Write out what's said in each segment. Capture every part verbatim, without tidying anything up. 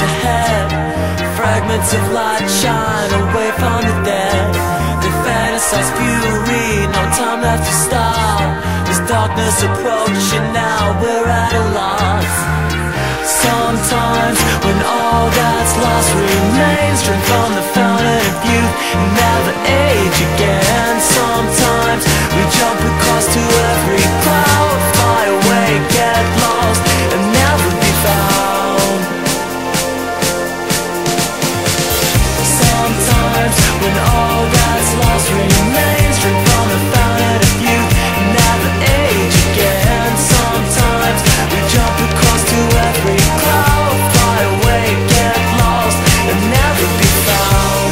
ahead. Fragments of light shine away from the dead. They fantasize fury, no time left to stop. There's darkness approaching, now we're at a loss. Sometimes when all that's lost remains, drink from the fountain of youth and never age again. Sometimes we jump across to every cloud, fly away, get lost and never be found. Sometimes when all that's lost remains, drink from the fountain of youth and never age again. Sometimes we jump across to every cloud, fly away, get lost and never be found.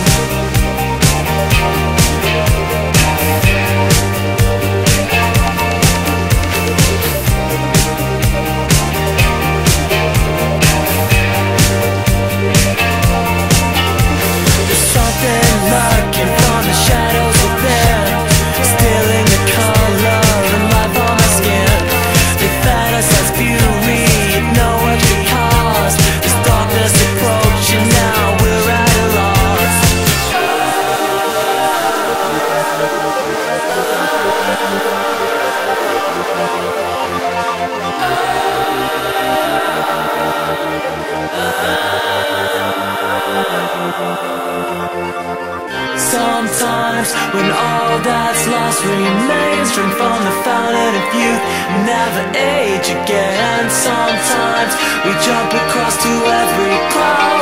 There's something lurking from the shadows within, stealing the color and life on my skin. They fantasize fury at no extra cost. There's darkness approaching, now we're at a loss. Sometimes when all that's lost remains, drink from the fountain of youth, never age again. Sometimes we jump across to every cloud,